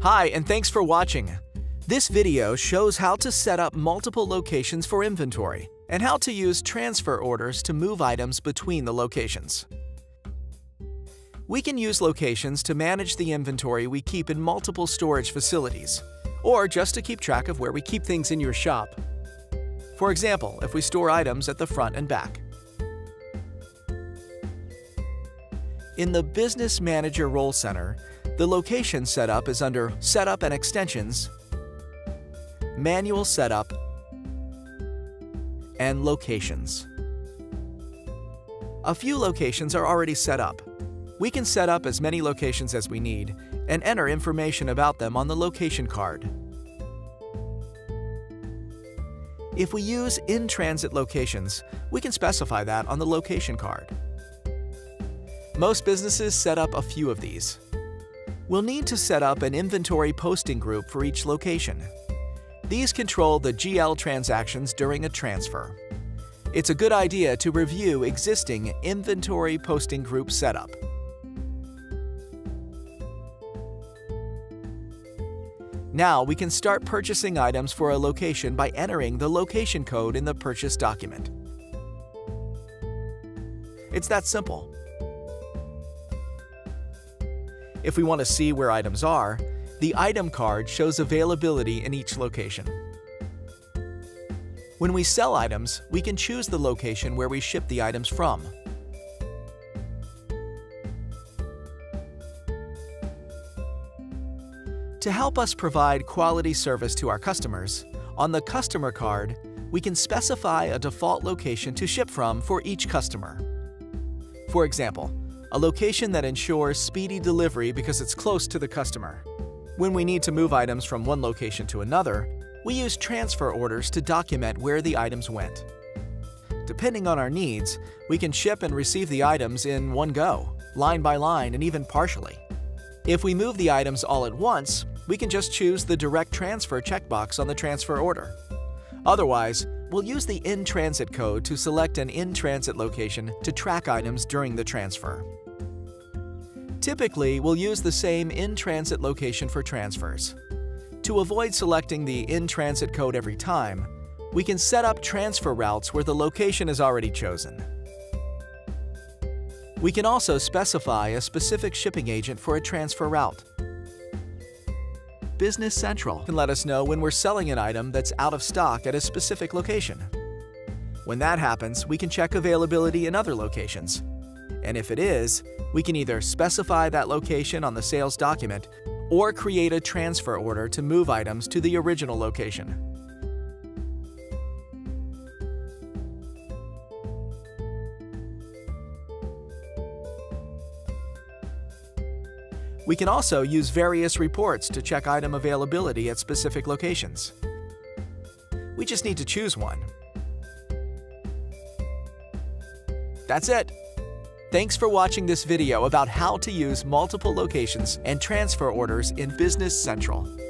Hi, and thanks for watching. This video shows how to set up multiple locations for inventory and how to use transfer orders to move items between the locations. We can use locations to manage the inventory we keep in multiple storage facilities, or just to keep track of where we keep things in your shop. For example, if we store items at the front and back. In the Business Manager Role Center, the location setup is under Setup and Extensions, Manual Setup, and Locations. A few locations are already set up. We can set up as many locations as we need and enter information about them on the location card. If we use in-transit locations, we can specify that on the location card. Most businesses set up a few of these. We'll need to set up an inventory posting group for each location. These control the GL transactions during a transfer. It's a good idea to review existing inventory posting group setup. Now we can start purchasing items for a location by entering the location code in the purchase document. It's that simple. If we want to see where items are, the item card shows availability in each location. When we sell items, we can choose the location where we ship the items from. To help us provide quality service to our customers, on the customer card, we can specify a default location to ship from for each customer. For example, a location that ensures speedy delivery because it's close to the customer. When we need to move items from one location to another, we use transfer orders to document where the items went. Depending on our needs, we can ship and receive the items in one go, line by line, and even partially. If we move the items all at once, we can just choose the Direct Transfer checkbox on the transfer order. Otherwise, we'll use the in-transit code to select an in-transit location to track items during the transfer. Typically, we'll use the same in-transit location for transfers. To avoid selecting the in-transit code every time, we can set up transfer routes where the location is already chosen. We can also specify a specific shipping agent for a transfer route. Business Central can let us know when we're selling an item that's out of stock at a specific location. When that happens, we can check availability in other locations. And if it is, we can either specify that location on the sales document or create a transfer order to move items to the original location. We can also use various reports to check item availability at specific locations. We just need to choose one. That's it! Thanks for watching this video about how to use multiple locations and transfer orders in Business Central.